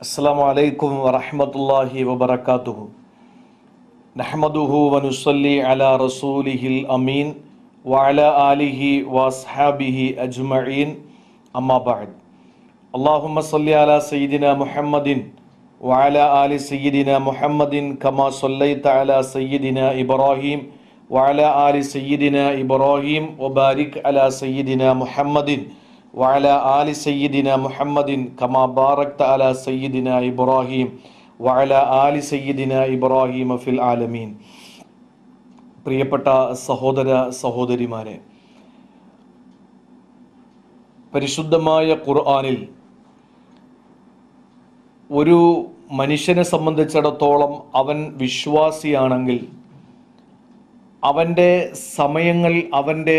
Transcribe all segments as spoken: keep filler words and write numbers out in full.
അസ്സലാമു അലൈക്കും വറഹ്മത്തുള്ളാഹി വബറകാതുഹു. നഹ്മദുഹു വനുസല്ലി അലാ റസൂലിഹിൽ അമീൻ വഅലാ ആലിഹി വഅസ്ഹാബിഹി അജ്മഈൻ. അമ്മാ ബഅദ്. അല്ലാഹുമ്മ സല്ലി അലാ സയ്യിദിനാ മുഹമ്മദിൻ വഅലാ ആലി സയ്യിദിനാ മുഹമ്മദിൻ കമാ സല്ലൈത അലാ സയ്യിദിനാ ഇബ്രാഹീം വഅലാ ആലി സയ്യിദിനാ ഇബ്രാഹീം വബാരിക് അലാ സയ്യിദിനാ മുഹമ്മദിൻ വഅലാ ആലി സയ്യിദിനാ മുഹമ്മദിൻ കമാ ബാറക്ത അലാ സയ്യിദിനാ ഇബ്രാഹീം വഅലാ ആലി സയ്യിദിനാ ഇബ്രാഹീം ഫിൽ ആലമീൻ. പ്രിയപ്പെട്ട സഹോദര സഹോദരിമാരെ, പരിശുദ്ധമായ ഖുർആനിൽ ഒരു മനുഷ്യനെ സംബന്ധിച്ചിടത്തോളം അവൻ വിശ്വാസിയാണെങ്കിൽ അവൻ്റെ സമയങ്ങൾ, അവൻ്റെ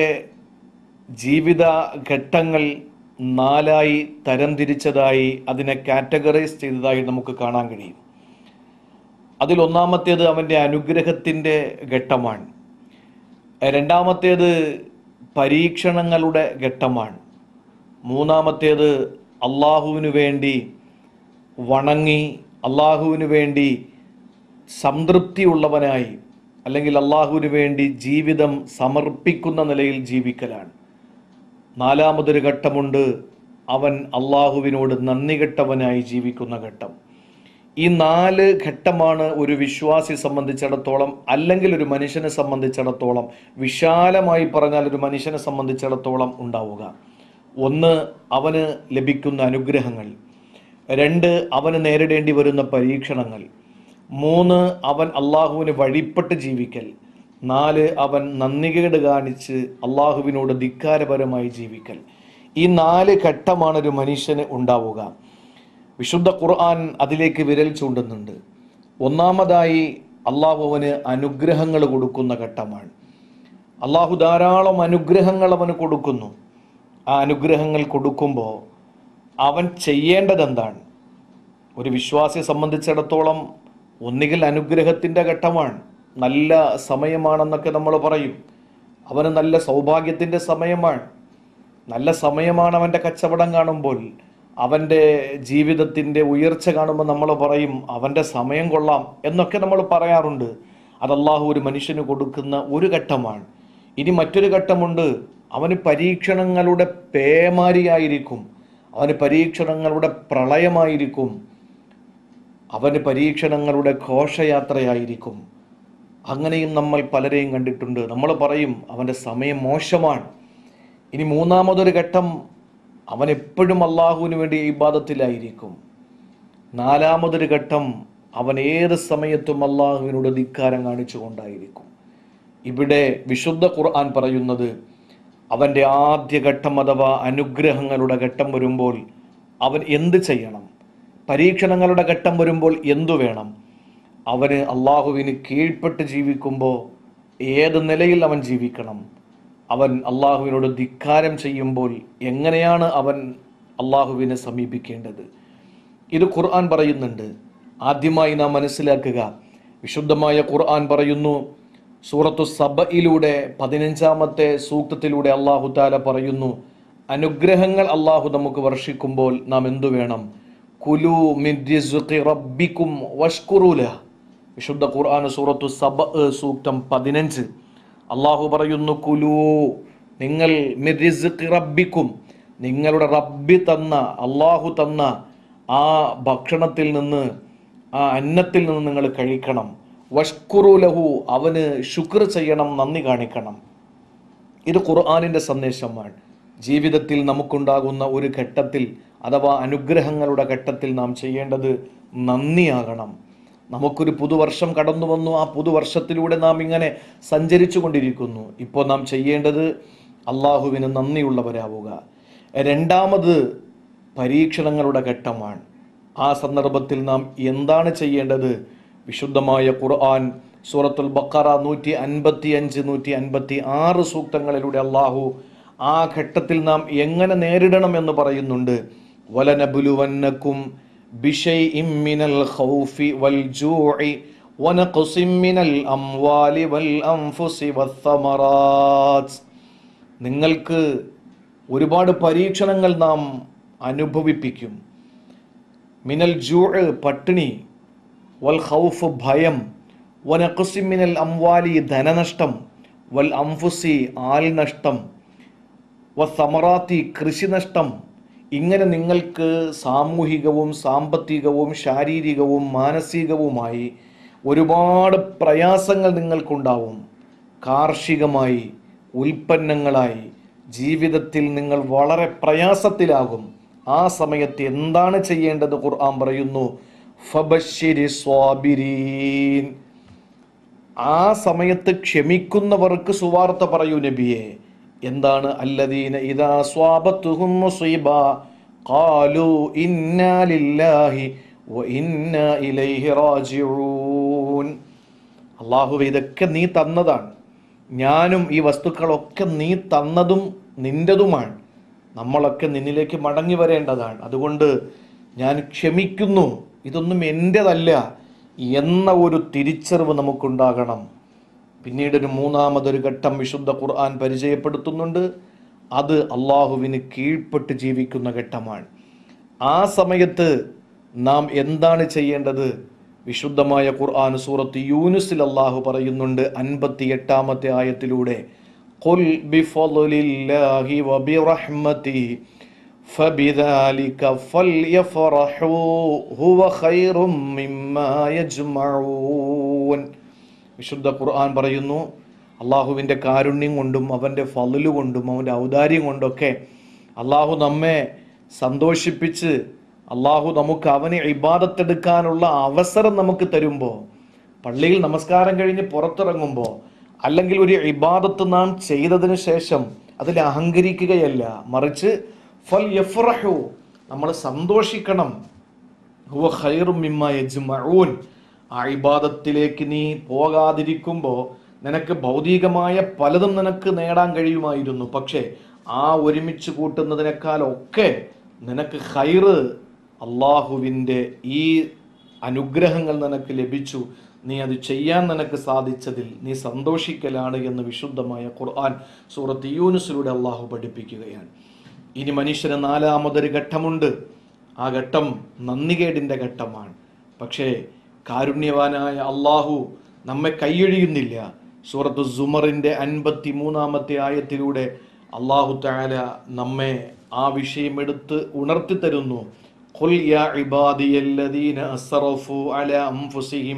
ജീവിത ഘട്ടങ്ങൾ നാലായി തരംതിരിച്ചതായി, അതിനെ കാറ്റഗറൈസ് ചെയ്തതായി നമുക്ക് കാണാൻ കഴിയും. അതിൽ ഒന്നാമത്തേത് അവൻ്റെ അനുഗ്രഹത്തിൻ്റെ ഘട്ടമാണ്. രണ്ടാമത്തേത് പരീക്ഷണങ്ങളുടെ ഘട്ടമാണ്. മൂന്നാമത്തേത് അള്ളാഹുവിനു വേണ്ടി വണങ്ങി അള്ളാഹുവിനു വേണ്ടി സംതൃപ്തിയുള്ളവനായി അല്ലെങ്കിൽ അള്ളാഹുവിന് വേണ്ടി ജീവിതം സമർപ്പിക്കുന്ന നിലയിൽ ജീവിക്കലാണ്. നാലാമതൊരു ഘട്ടമുണ്ട്, അവൻ അള്ളാഹുവിനോട് നന്ദി കെട്ടവനായി ജീവിക്കുന്ന ഘട്ടം. ഈ നാല് ഘട്ടമാണ് ഒരു വിശ്വാസി സംബന്ധിച്ചിടത്തോളം, അല്ലെങ്കിൽ ഒരു മനുഷ്യനെ സംബന്ധിച്ചിടത്തോളം, വിശാലമായി പറഞ്ഞാൽ ഒരു മനുഷ്യനെ സംബന്ധിച്ചിടത്തോളം ഉണ്ടാവുക. ഒന്ന്, അവന് ലഭിക്കുന്ന അനുഗ്രഹങ്ങൾ. രണ്ട്, അവന് നേരിടേണ്ടി വരുന്ന പരീക്ഷണങ്ങൾ. മൂന്ന്, അവൻ അള്ളാഹുവിന് വഴിപ്പെട്ട് ജീവിക്കൽ. നാല്, അവൻ നന്ദികേട് കാണിച്ച് അള്ളാഹുവിനോട് ധിക്കാരപരമായി ജീവിക്കൽ. ഈ നാല് ഘട്ടമാണ് ഒരു മനുഷ്യന് ഉണ്ടാവുക. വിശുദ്ധ ഖുർആൻ അതിലേക്ക് വിരൽ ചൂണ്ടുന്നുണ്ട്. ഒന്നാമതായി അള്ളാഹുവിന് അനുഗ്രഹങ്ങൾ കൊടുക്കുന്ന ഘട്ടമാണ്. അള്ളാഹു ധാരാളം അനുഗ്രഹങ്ങൾ അവന് കൊടുക്കുന്നു. ആ അനുഗ്രഹങ്ങൾ കൊടുക്കുമ്പോൾ അവൻ ചെയ്യേണ്ടത് എന്താണ്? ഒരു വിശ്വാസിയെ സംബന്ധിച്ചിടത്തോളം ഒന്നുകിൽ അനുഗ്രഹത്തിൻ്റെ ഘട്ടമാണ്, നല്ല സമയമാണെന്നൊക്കെ നമ്മൾ പറയും. അവന് നല്ല സൗഭാഗ്യത്തിൻ്റെ സമയമാണ്, നല്ല സമയമാണ്. അവൻ്റെ കച്ചവടം കാണുമ്പോൾ, അവൻ്റെ ജീവിതത്തിൻ്റെ ഉയർച്ച കാണുമ്പോൾ നമ്മൾ പറയും അവൻ്റെ സമയം കൊള്ളാം എന്നൊക്കെ നമ്മൾ പറയാറുണ്ട്. അത് അല്ലാഹു ഒരു മനുഷ്യന് കൊടുക്കുന്ന ഒരു ഘട്ടമാണ്. ഇനി മറ്റൊരു ഘട്ടമുണ്ട്, അവന് പരീക്ഷണങ്ങളുടെ പേമാരിയായിരിക്കും, അവന് പരീക്ഷണങ്ങളുടെ പ്രളയമായിരിക്കും, അവന് പരീക്ഷണങ്ങളുടെ ഘോഷയാത്രയായിരിക്കും. അങ്ങനെയും നമ്മൾ പലരെയും കണ്ടിട്ടുണ്ട്. നമ്മൾ പറയും അവൻ്റെ സമയം മോശമാണ്. ഇനി മൂന്നാമതൊരു ഘട്ടം, അവൻ എപ്പോഴും അള്ളാഹുവിന് വേണ്ടി ഇബാദത്തിലായിരിക്കും. നാലാമതൊരു ഘട്ടം, അവൻ ഏത് സമയത്തും അള്ളാഹുവിനോട് ധിക്കാരം കാണിച്ചു കൊണ്ടായിരിക്കും. ഇവിടെ വിശുദ്ധ ഖുർആൻ പറയുന്നത്, അവൻ്റെ ആദ്യ ഘട്ടം അഥവാ അനുഗ്രഹങ്ങളുടെ ഘട്ടം വരുമ്പോൾ അവൻ എന്ത് ചെയ്യണം? പരീക്ഷണങ്ങളുടെ ഘട്ടം വരുമ്പോൾ എന്തു വേണം? അവന് അള്ളാഹുവിന് കീഴ്പ്പെട്ട് ജീവിക്കുമ്പോൾ ഏത് നിലയിൽ അവൻ ജീവിക്കണം? അവൻ അള്ളാഹുവിനോട് ധിക്കാരം ചെയ്യുമ്പോൾ എങ്ങനെയാണ് അവൻ അള്ളാഹുവിനെ സമീപിക്കേണ്ടത്? ഇത് ഖുർആൻ പറയുന്നുണ്ട്. ആദ്യമായി നാം മനസ്സിലാക്കുക, വിശുദ്ധമായ ഖുർആൻ പറയുന്നു, സൂറത്തു സബയിലൂടെ പതിനഞ്ചാമത്തെ സൂക്തത്തിലൂടെ അള്ളാഹു താല പറയുന്നു, അനുഗ്രഹങ്ങൾ അള്ളാഹു നമുക്ക് വർഷിക്കുമ്പോൾ നാം എന്തു വേണം? കുലു മിൻ റിസ്ഖി റബ്ബിക്കും വഷ്കുറൂ ലഹ്. വിശുദ്ധ ഖുർആൻ സൂറത്തു സബ സൂക്തം പതിനഞ്ച് അള്ളാഹു പറയുന്നു, കുലു, നിങ്ങൾ മിൻ റിസ്ഖി റബ്ബിക്കും, നിങ്ങളുടെ റബ്ബി തന്ന, അള്ളാഹു തന്ന ആ ഭക്ഷണത്തിൽ നിന്ന്, ആ അന്നത്തിൽ നിന്ന് നിങ്ങൾ കഴിക്കണം. വഷ്കുറൂ ലഹു, അവന് ശുക്ർ ചെയ്യണം, നന്ദി കാണിക്കണം. ഇത് ഖുർആനിൻ്റെ സന്ദേശമാണ്. ജീവിതത്തിൽ നമുക്കുണ്ടാകുന്ന ഒരു ഘട്ടത്തിൽ അഥവാ അനുഗ്രഹങ്ങളുടെ ഘട്ടത്തിൽ നാം ചെയ്യേണ്ടത് നന്ദിയാകണം. നമുക്കൊരു പുതുവർഷം കടന്നു വന്നു, ആ പുതുവർഷത്തിലൂടെ നാം ഇങ്ങനെ സഞ്ചരിച്ചു കൊണ്ടിരിക്കുന്നു. ഇപ്പോൾ നാം ചെയ്യേണ്ടത് അള്ളാഹുവിന് നന്ദിയുള്ളവരാവുക. രണ്ടാമത് പരീക്ഷണങ്ങളുടെ ഘട്ടമാണ്. ആ സന്ദർഭത്തിൽ നാം എന്താണ് ചെയ്യേണ്ടത്? വിശുദ്ധമായ ഖുർആൻ സൂറത്തുൽ ബഖറ നൂറ്റി അൻപത്തി അഞ്ച് നൂറ്റി അൻപത്തി ആറ് സൂക്തങ്ങളിലൂടെ അള്ളാഹു ആ ഘട്ടത്തിൽ നാം എങ്ങനെ നേരിടണം എന്ന് പറയുന്നുണ്ട്. വലനബ്ലുവന്നകും ബിശൈഇൻ മിനൽ ഖൗഫി വൽ ജൂഇ വനഖ്സിൻ മിനൽ അംവാലി വൽ അൻഫുസി വസ്സമറാത്ത്. നിങ്ങൾക്ക് ഒരുപാട് പരീക്ഷണങ്ങൾ നാം അനുഭവിപ്പിക്കും. മിനൽ ജൂഅ് പട്ടിണി, വൽ ഖൗഫ് ഭയം, വനഖ്സിൻ മിനൽ അംവാലി ധനനഷ്ടം, വൽ അംഫുസി ആൽ നഷ്ടം, വസമറാത്തി കൃഷിനഷ്ടം. ഇങ്ങനെ നിങ്ങൾക്ക് സാമൂഹികവും സാമ്പത്തികവും ശാരീരികവും മാനസികവുമായി ഒരുപാട് പ്രയാസങ്ങൾ നിങ്ങൾക്കുണ്ടാവും. കാർഷികമായി, ഉൽപ്പന്നങ്ങളായി ജീവിതത്തിൽ നിങ്ങൾ വളരെ പ്രയാസത്തിലാകും. ആ സമയത്ത് എന്താണ് ചെയ്യേണ്ടത്? ഖുർആൻ പറയുന്നു, ഫബശ്ശിരി സ്വാബിരീൻ. ആ സമയത്ത് ക്ഷമിക്കുന്നവർക്ക് സുവാർത്ത പറയൂ നബിയെ. എന്താണ്? അല്ലദീന ഇദാ സ്വാബത്തുഹും മുസീബ ഖാലു ഇന്നാ ലില്ലാഹി വ ഇന്നാ ഇലൈഹി റാജിഊൻ. അല്ലാഹുവേ, ഇതൊക്കെ നീ തന്നതാണ്, ഞാനും ഈ വസ്തുക്കളൊക്കെ നീ തന്നതും നിൻ്റെതുമാണ്, നമ്മളൊക്കെ നിന്നിലേക്ക് മടങ്ങി വരേണ്ടതാണ്, അതുകൊണ്ട് ഞാൻ ക്ഷമിക്കുന്നു, ഇതൊന്നും എൻ്റെതല്ല എന്ന ഒരു തിരിച്ചറിവ് നമുക്കുണ്ടാകണം. പിന്നീട് ഒരു മൂന്നാമതൊരു ഘട്ടം വിശുദ്ധ ഖുർആൻ പരിചയപ്പെടുത്തുന്നുണ്ട്. അത് അള്ളാഹുവിന് കീഴ്പ്പെട്ട് ജീവിക്കുന്ന ഘട്ടമാണ്. ആ സമയത്ത് നാം എന്താണ് ചെയ്യേണ്ടത്? വിശുദ്ധമായ ഖുർആൻ സൂറത്ത് യൂനുസിൽ അള്ളാഹു പറയുന്നുണ്ട് അൻപത്തി എട്ടാമത്തെ ആയത്തിലൂടെ, ഖുൽ ബിഫളില്ലാഹി വബിറഹ്മതിഹി ഫബിദാലിക ഫൽയഫറഹൂ ഹുവ ഖൈറും മിമ്മാ യജ്മഊൻ. വിശുദ്ധ ഖുർആൻ പറയുന്നു, അള്ളാഹുവിൻ്റെ കാരുണ്യം കൊണ്ടും അവൻ്റെ ഫളല് കൊണ്ടും അവൻ്റെ ഔദാര്യം കൊണ്ടൊക്കെ അള്ളാഹു നമ്മെ സന്തോഷിപ്പിച്ച് അള്ളാഹു നമുക്ക് അവനെ ഇബാദത്തെടുക്കാനുള്ള അവസരം നമുക്ക് തരുമ്പോൾ, പള്ളിയിൽ നമസ്കാരം കഴിഞ്ഞ് പുറത്തിറങ്ങുമ്പോൾ, അല്ലെങ്കിൽ ഒരു ഇബാദത്ത് നാം ചെയ്തതിന് ശേഷം അതിൽ അഹങ്കരിക്കുകയല്ല, മറിച്ച് ഫൽ യഫ്റഹു, നമ്മൾ സന്തോഷിക്കണം. ഹുവ ഖൈറും മിമ്മാ യജ്മഊൻ. ആ ഇബാദത്തിലേക്ക് നീ പോകാതിരിക്കുമ്പോൾ നിനക്ക് ഭൗതികമായ പലതും നിനക്ക് നേടാൻ കഴിയുമായിരുന്നു. പക്ഷേ ആ ഒരുമിച്ച് കൂട്ടുന്നതിനേക്കാളൊക്കെ നിനക്ക് ഖൈറ് അള്ളാഹുവിൻ്റെ ഈ അനുഗ്രഹങ്ങൾ നിനക്ക് ലഭിച്ചു, നീ അത് ചെയ്യാൻ നിനക്ക് സാധിച്ചതിൽ നീ സന്തോഷിക്കലാണ് എന്ന് വിശുദ്ധമായ ഖുർആൻ സൂറത്ത് യൂനുസിലൂടെ അള്ളാഹു പഠിപ്പിക്കുകയാണ്. ഇനി മനുഷ്യന് നാലാമതൊരു ഘട്ടമുണ്ട്. ആ ഘട്ടം നന്ദികേടിൻ്റെ ഘട്ടമാണ്. പക്ഷേ കാരുണ്യവാനായ അള്ളാഹു നമ്മെ കൈയൊഴിയുന്നില്ല. സൂറത്ത് സുമറിൻ്റെ അൻപത്തി മൂന്നാമത്തെ ആയത്തിലൂടെ അള്ളാഹു തആല നമ്മെ ആ വിഷയം എടുത്ത് ഉണർത്തി തരുന്നു. ഖുൽ യാ ഇബാദിയല്ലദീന അസ്റഫു അലാ അൻഫുസിഹിം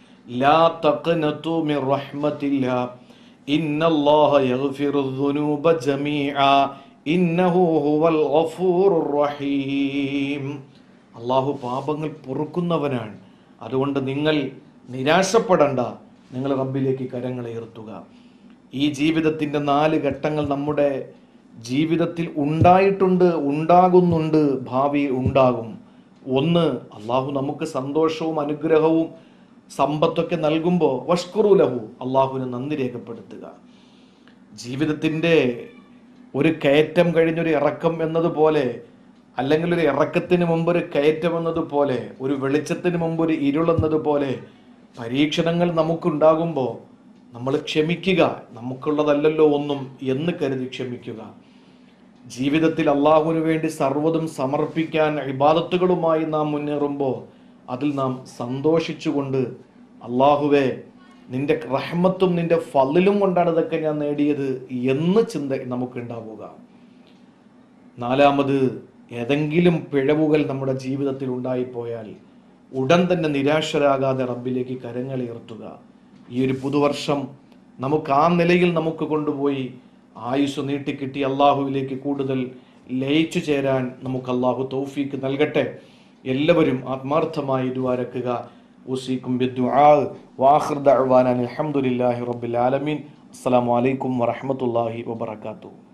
ലാ തഖ്നതു മിർ റഹ്മത്തില്ലാഹ് ഇന്നല്ലാഹ യഗ്ഫിറുദ്ദുനൂബ ജമീഅ ഇന്നഹു ഹുവൽ ഗഫൂറുർ റഹീം. അള്ളാഹു പാപങ്ങൾ പൊറുക്കുന്നവനാണ്. അതുകൊണ്ട് നിങ്ങൾ നിരാശപ്പെടണ്ട, നിങ്ങൾ റബ്ബിലേക്ക് കരങ്ങളെ ഉയർത്തുക. ഈ ജീവിതത്തിൻ്റെ നാല് ഘട്ടങ്ങൾ നമ്മുടെ ജീവിതത്തിൽ ഉണ്ടായിട്ടുണ്ട്, ഉണ്ടാകുന്നുണ്ട്, ഭാവിയിൽ ഉണ്ടാകും. ഒന്ന്, അള്ളാഹു നമുക്ക് സന്തോഷവും അനുഗ്രഹവും സമ്പത്തൊക്കെ നൽകുമ്പോൾ വഷ്കുറു ലഹു, അള്ളാഹുവിന് നന്ദി രേഖപ്പെടുത്തുക. ജീവിതത്തിൻ്റെ ഒരു കയറ്റം കഴിഞ്ഞൊരു ഇറക്കം എന്നതുപോലെ, അല്ലെങ്കിൽ ഒരു ഇറക്കത്തിന് മുമ്പ് ഒരു കയറ്റം എന്നതുപോലെ, ഒരു വെളിച്ചത്തിന് മുമ്പ് ഒരു ഇരുളെന്നതുപോലെ പരീക്ഷണങ്ങൾ നമുക്കുണ്ടാകുമ്പോൾ നമ്മൾ ക്ഷമിക്കുക. നമുക്കുള്ളതല്ലല്ലോ ഒന്നും എന്ന് കരുതി ക്ഷമിക്കുക. ജീവിതത്തിൽ അള്ളാഹുവിന് വേണ്ടി സർവ്വതും സമർപ്പിക്കാൻ ഇബാദത്തുകളുമായി നാം മുന്നേറുമ്പോൾ അതിൽ നാം സന്തോഷിച്ചുകൊണ്ട്, അള്ളാഹുവേ നിന്റെ റഹ്മത്തും നിന്റെ ഫളിലും കൊണ്ടാണ് ഇതൊക്കെ ഞാൻ നേടിയത് എന്ന് ചിന്ത നമുക്കുണ്ടാവുക. നാലാമത്, ഏതെങ്കിലും പിഴവുകൾ നമ്മുടെ ജീവിതത്തിൽ ഉണ്ടായിപ്പോയാൽ ഉടൻ തന്നെ നിരാശരാകാതെ റബ്ബിലേക്ക് കരങ്ങളുയർത്തുക. ഈ ഒരു പുതുവർഷം നമുക്ക് ആ നിലയിൽ നമുക്ക് കൊണ്ടുപോയി ആയുസ് നീട്ടിക്കിട്ടി അള്ളാഹുവിലേക്ക് കൂടുതൽ ലയിച്ചു ചേരാൻ നമുക്ക് അള്ളാഹു തൗഫീക്ക് നൽകട്ടെ. എല്ലാവരും ആത്മാർത്ഥമായി ദുആരക്കുക. ഉസീക്കും ബിദ്ദുആ വആഖിർ ദഅ്വാനാ അൽഹംദുലില്ലാഹി റബ്ബിൽ ആലമീൻ. അസ്സലാമു അലൈക്കും വറഹ്മത്തുള്ളാഹി വബറകാതുഹു.